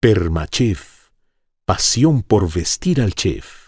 Permachef, pasión por vestir al chef.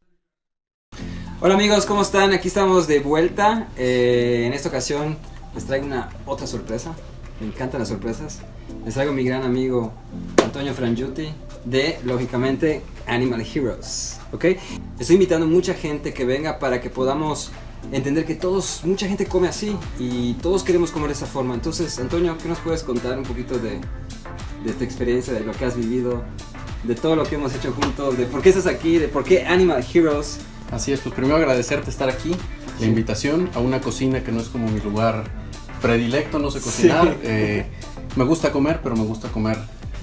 Hola amigos, ¿cómo están? Aquí estamos de vuelta. En esta ocasión les traigo otra sorpresa. Me encantan las sorpresas. Les traigo a mi gran amigo Antonio Frangiuti de, lógicamente, Animal Heroes. ¿Ok? Estoy invitando a mucha gente que venga para que podamos entender que mucha gente come así y todos queremos comer de esa forma. Entonces, Antonio, ¿qué nos puedes contar un poquito de tu experiencia, de lo que has vivido, de todo lo que hemos hecho juntos, de por qué estás aquí, de por qué Animal Heroes? Así es, pues primero agradecerte estar aquí, la invitación a una cocina que no es como mi lugar predilecto, no sé cocinar. Sí. Me gusta comer, pero me gusta comer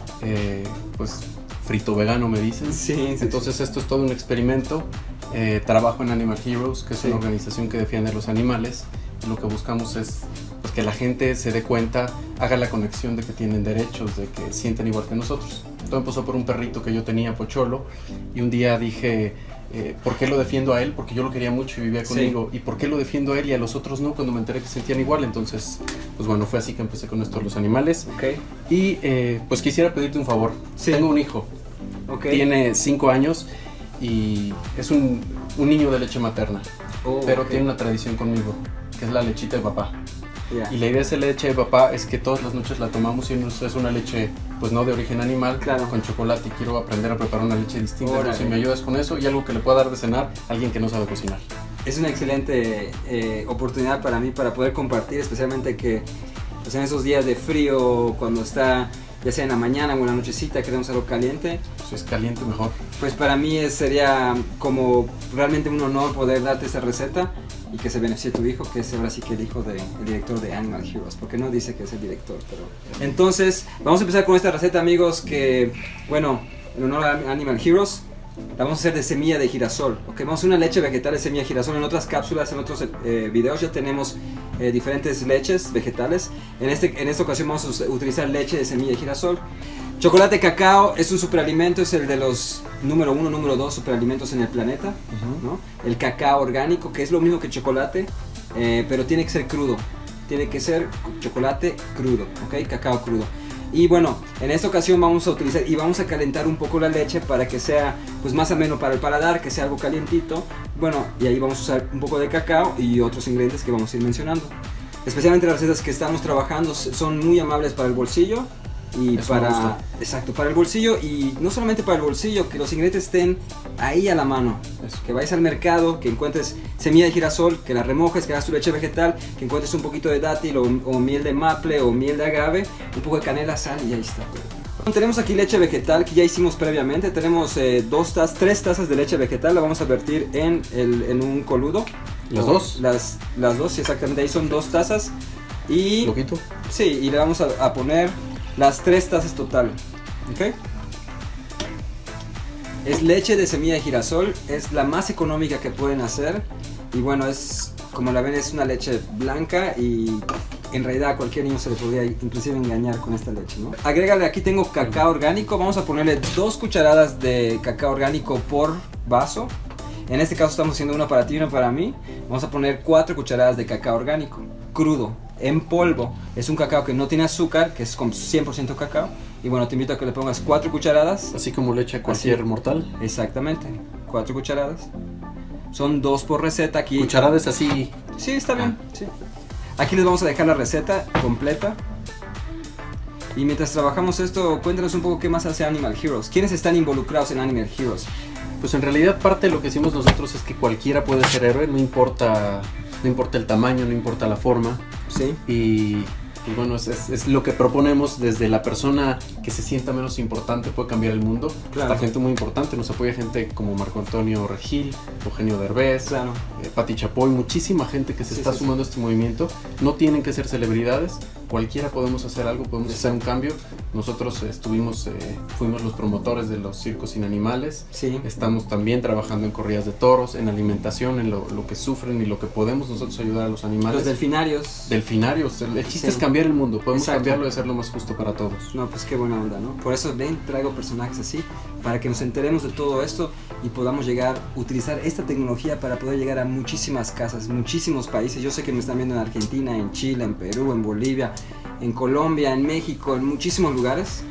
pues frito vegano, me dicen. Sí. Entonces esto es todo un experimento. Trabajo en Animal Heroes, que es una organización que defiende a los animales. Y lo que buscamos es pues, que la gente se dé cuenta, haga la conexión de que tienen derechos, de que sienten igual que nosotros. Todo empezó por un perrito que yo tenía, Pocholo, y un día dije, ¿por qué lo defiendo a él? Porque yo lo quería mucho y vivía conmigo. ¿Y por qué lo defiendo a él y a los otros no? Cuando me enteré que sentían igual. Entonces, pues bueno, fue así que empecé con esto de los animales. Y pues quisiera pedirte un favor. Tengo un hijo, tiene 5 años y es un niño de leche materna, pero tiene una tradición conmigo, que es la lechita de papá. Y la idea de esa leche de papá es que todas las noches la tomamos y es una leche pues no de origen animal, con chocolate, y quiero aprender a preparar una leche distinta. Entonces, si me ayudas con eso y algo que le pueda dar de cenar a alguien que no sabe cocinar. Es una excelente oportunidad para mí para poder compartir, especialmente que pues, en esos días de frío, cuando está ya sea en la mañana o en la nochecita, queremos algo caliente. Pues es caliente mejor. Pues para mí sería como realmente un honor poder darte esa receta y que se beneficie tu hijo, que es ahora sí que el hijo del director de Animal Heroes, porque no dice que es el director, pero... Entonces, vamos a empezar con esta receta, amigos, que, bueno, en honor a Animal Heroes, la vamos a hacer de semilla de girasol. Vamos a hacer una leche vegetal de semilla de girasol. En otras cápsulas, en otros videos ya tenemos diferentes leches vegetales. En esta ocasión vamos a utilizar leche de semilla de girasol. Chocolate cacao es un superalimento, es el de los número 1, número 2 superalimentos en el planeta, ¿no? El cacao orgánico, que es lo mismo que chocolate, pero tiene que ser crudo. Tiene que ser chocolate crudo, cacao crudo. Y bueno, en esta ocasión vamos a utilizar y vamos a calentar un poco la leche para que sea pues más ameno para el paladar, que sea algo calientito. Bueno, y ahí vamos a usar un poco de cacao y otros ingredientes que vamos a ir mencionando. Especialmente las recetas que estamos trabajando son muy amables para el bolsillo. Y para el bolsillo, y no solamente para el bolsillo, que los ingredientes estén ahí a la mano. Que vayas al mercado, que encuentres semilla de girasol, que la remojes, que hagas tu leche vegetal, que encuentres un poquito de dátil o miel de maple o miel de agave, un poco de canela, sal y ahí está. Tenemos aquí leche vegetal que ya hicimos previamente. Tenemos 3 tazas de leche vegetal, la vamos a vertir en un coludo. ¿Las dos? Las dos, sí, exactamente, ahí son 2 tazas. Y ¿poquito? Sí, y le vamos a poner las 3 tazas total. Es leche de semilla de girasol, es la más económica que pueden hacer. Y bueno, como la ven, es una leche blanca y en realidad a cualquier niño se le podría inclusive engañar con esta leche, ¿no? Agrégale, aquí tengo cacao orgánico, vamos a ponerle 2 cucharadas de cacao orgánico por vaso. En este caso estamos haciendo una para ti y una para mí. Vamos a poner 4 cucharadas de cacao orgánico, crudo, en polvo. Es un cacao que no tiene azúcar, que es con 100% cacao. Y bueno, te invito a que le pongas 4 cucharadas. Así como leche a cualquier mortal. Exactamente, 4 cucharadas. Son 2 por receta aquí. ¿Cucharadas así? Sí, está bien. Sí. Aquí les vamos a dejar la receta completa. Y mientras trabajamos esto, cuéntanos un poco qué más hace Animal Heroes. ¿Quiénes están involucrados en Animal Heroes? Pues en realidad parte de lo que hicimos nosotros es que cualquiera puede ser héroe, no importa el tamaño, no importa la forma. Sí. Y bueno, es lo que proponemos. Desde la persona que se sienta menos importante puede cambiar el mundo. Claro. Hasta gente muy importante, nos apoya gente como Marco Antonio Regil, Eugenio Derbez, Pati Chapoy, muchísima gente que se está sumando a este movimiento. No tienen que ser celebridades, cualquiera podemos hacer algo, podemos hacer un cambio. Nosotros fuimos los promotores de los circos sin animales. Estamos también trabajando en corridas de toros, en alimentación, en lo que sufren y lo que podemos nosotros ayudar a los animales. Los delfinarios. El chiste es cambiar el mundo, podemos cambiarlo y hacerlo más justo para todos. No, pues qué buena onda, ¿no? Por eso traigo personajes así, para que nos enteremos de todo esto y podamos utilizar esta tecnología para poder llegar a muchísimas casas, muchísimos países. Yo sé que me están viendo en Argentina, en Chile, en Perú, en Bolivia, en Colombia, en México, en muchísimos lugares.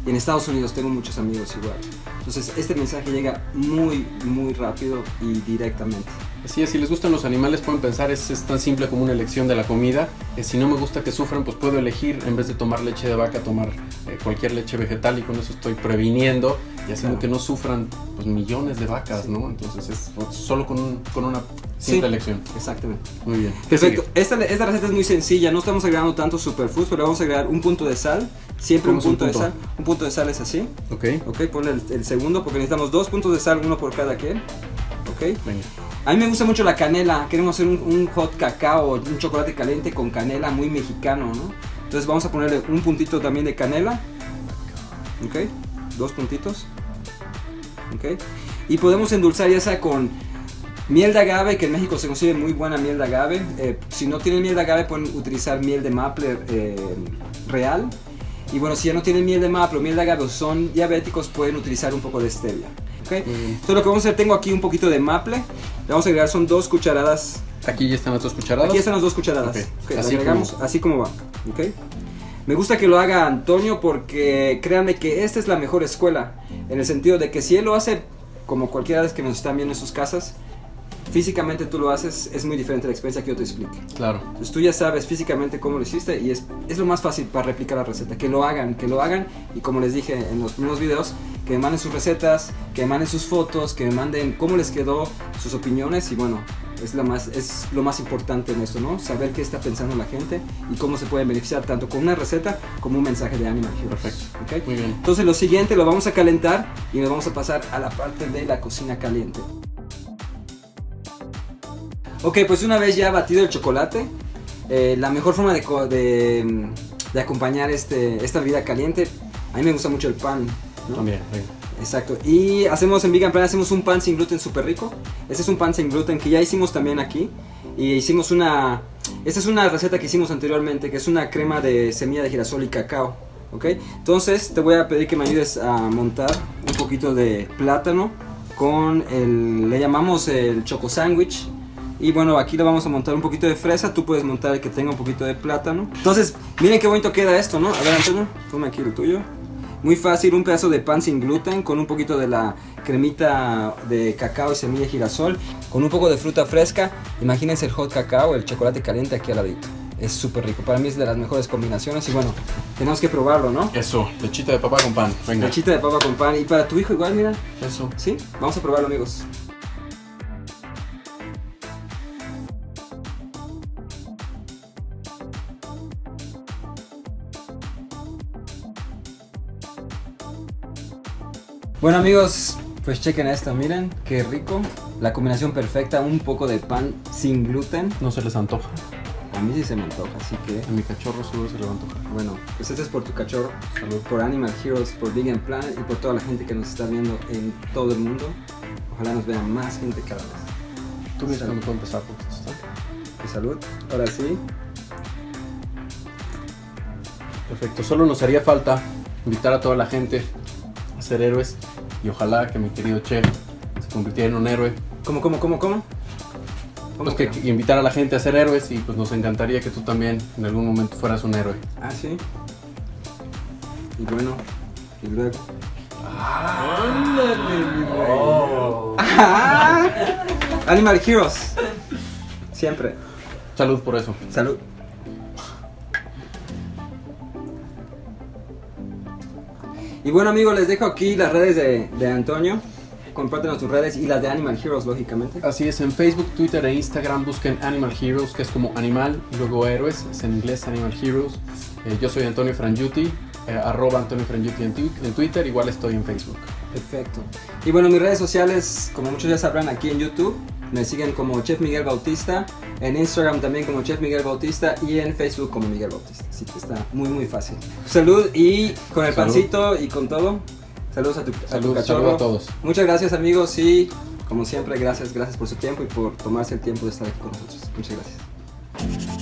Y en Estados Unidos tengo muchos amigos igual. Entonces este mensaje llega muy rápido y directamente. Así es, si les gustan los animales pueden pensar, es tan simple como una elección de la comida. Si no me gusta que sufran, pues puedo elegir, en vez de tomar leche de vaca, tomar cualquier leche vegetal, y con eso estoy previniendo y haciendo que no sufran pues millones de vacas, ¿no? Entonces es solo con una simple elección. Exactamente. Muy bien. Perfecto. Esta receta es muy sencilla, no estamos agregando tantos superfoods, pero vamos a agregar un punto de sal. Siempre un punto de sal. Un punto de sal es así. Ok. Ok, ponle el segundo porque necesitamos 2 puntos de sal, uno por cada quien. Ok. Venga. A mí me gusta mucho la canela, queremos hacer un hot cacao, un chocolate caliente con canela muy mexicano, ¿no? Entonces vamos a ponerle un puntito también de canela. Ok, 2 puntitos. Ok. Y podemos endulzar ya sea con miel de agave, que en México se consigue muy buena miel de agave. Si no tienen miel de agave pueden utilizar miel de maple real. Y bueno, si ya no tienen miel de maple o miel de agave o son diabéticos, pueden utilizar un poco de stevia. ¿Okay? Entonces lo que vamos a hacer, tengo aquí un poquito de maple. Le vamos a agregar, son 2 cucharadas. Aquí ya están las 2 cucharadas. Aquí están las 2 cucharadas. Okay. Así agregamos así como va. ¿Okay? Me gusta que lo haga Antonio porque créanme que esta es la mejor escuela. En el sentido de que si él lo hace como cualquiera de los que nos están viendo en sus casas, físicamente tú lo haces, es muy diferente la experiencia que yo te explique. Claro. Entonces tú ya sabes físicamente cómo lo hiciste y es lo más fácil para replicar la receta. Que lo hagan y como les dije en los primeros videos, que me manden sus recetas, que me manden sus fotos, que me manden cómo les quedó, sus opiniones y bueno, es lo más importante en esto, ¿no? Saber qué está pensando la gente y cómo se pueden beneficiar tanto con una receta como un mensaje de Animal Heroes. Perfecto. ¿Okay? Muy bien. Entonces lo siguiente lo vamos a calentar y nos vamos a pasar a la parte de la cocina caliente. Ok, pues una vez ya batido el chocolate, la mejor forma de acompañar esta bebida caliente, a mí me gusta mucho el pan, ¿no? También, venga. Exacto, y hacemos en Vegan Plan, hacemos un pan sin gluten súper rico. Este es un pan sin gluten que ya hicimos también aquí. Y hicimos esta es una receta que hicimos anteriormente, que es una crema de semilla de girasol y cacao. ¿Ok? Entonces te voy a pedir que me ayudes a montar un poquito de plátano con le llamamos el choco sándwich. Y bueno, aquí le vamos a montar un poquito de fresa. Tú puedes montar el que tenga un poquito de plátano. Entonces, miren qué bonito queda esto, ¿no? A ver, Antonio, toma aquí el tuyo. Muy fácil, un pedazo de pan sin gluten con un poquito de la cremita de cacao y semilla de girasol, con un poco de fruta fresca. Imagínense el hot cacao, el chocolate caliente aquí al ladito. Es súper rico, para mí es de las mejores combinaciones y bueno, tenemos que probarlo, ¿no? Eso, lechita de papa con pan, venga. Lechita de papa con pan, y para tu hijo igual, mira. Eso. ¿Sí? Vamos a probarlo, amigos. Bueno amigos, pues chequen esto, miren, qué rico. La combinación perfecta, un poco de pan sin gluten. No se les antoja. A mí sí se me antoja, así que... A mi cachorro seguro se le va a antojar. Bueno, pues este es por tu cachorro, salud, por Animal Heroes, por Vegan Plan y por toda la gente que nos está viendo en todo el mundo. Ojalá nos vean más gente cada vez. Tú mismo no puedo empezar porque esto está. Y salud, ahora sí. Perfecto, solo nos haría falta invitar a toda la gente a ser héroes y ojalá que mi querido chef se convirtiera en un héroe. ¿Cómo? Pues que invitar a la gente a ser héroes y pues nos encantaría que tú también en algún momento fueras un héroe. Ah, sí. Y bueno, y luego. Animal Heroes. Siempre. Salud por eso. Salud. Y bueno amigos, les dejo aquí las redes de Antonio. Compártenos tus redes y las de Animal Heroes, lógicamente. Así es, en Facebook, Twitter e Instagram busquen Animal Heroes, que es como animal y luego héroes, es en inglés Animal Heroes. Yo soy Antonio Frangiuti, @Antonio Frangiuti en Twitter, igual estoy en Facebook. Perfecto. Y bueno, mis redes sociales, como muchos ya sabrán, aquí en YouTube me siguen como Chef Miguel Bautista, en Instagram también como Chef Miguel Bautista y en Facebook como Miguel Bautista. Así que está muy fácil. Salud y con el pancito y con todo. Saludos a tu cachorro. Saludos a todos. Muchas gracias amigos y como siempre gracias por su tiempo y por tomarse el tiempo de estar aquí con nosotros. Muchas gracias.